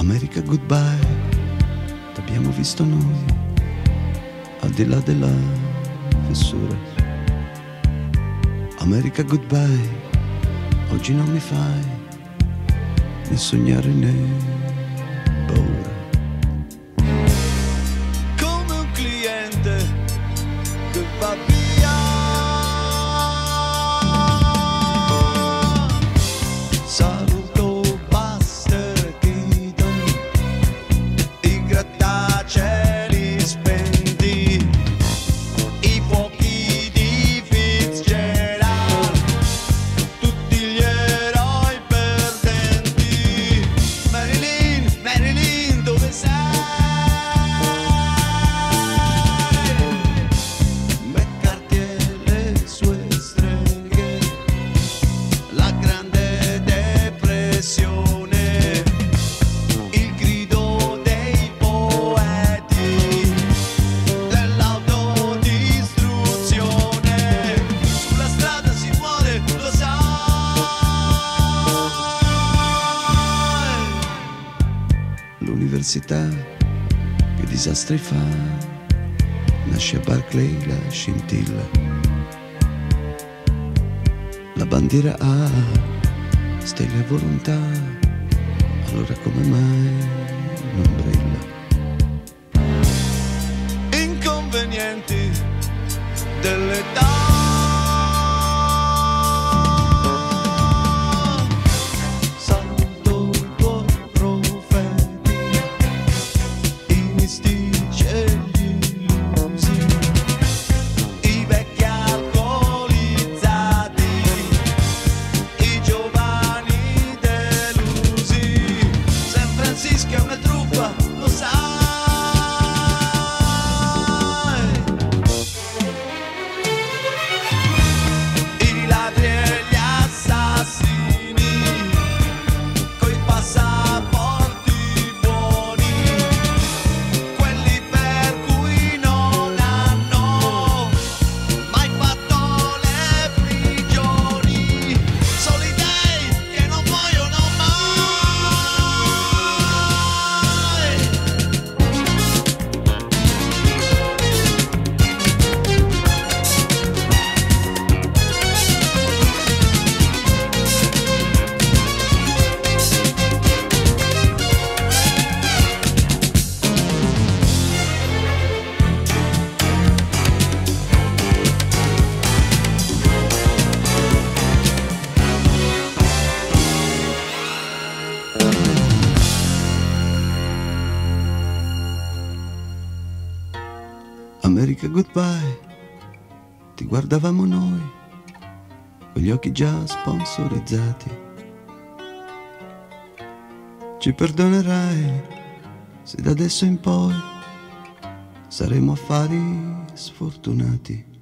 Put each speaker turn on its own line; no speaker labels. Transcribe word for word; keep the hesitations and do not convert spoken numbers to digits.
America goodbye, t'abbiamo visto noi, al di là della fessura. America goodbye, oggi non mi fai né sognare né paura.
Come un cliente che va via, saluto Buster Keaton, i grattacieli spenti, i fuochi di Fitzgerald, tutti gli eroi perdenti. Marilyn, Marilyn, dove sei? McCarthy e le sue streghe, la grande depressione, il grido dei poeti, dell'autodistruzione. Sulla strada si muore, lo sai.
L'università che disastri fa, nasce a Berkeley la scintilla, la bandiera ha stelle a volontà, allora come mai non brilla?
Inconvenienti dell'età, saluto i tuoi profeti, i mistici e gli illusi, i vecchi alcolizzati, i giovani delusi. San Francisco è una truffa, lo sai. I ladri e gli assassini, coi passaporti buoni, quelli per cui non hanno mai fatto le prigioni, soli dei che non muoiono mai.
America goodbye, ti guardavamo noi, con gli occhi già sponsorizzati. Ci perdonerai se da adesso in poi saremo affari sfortunati.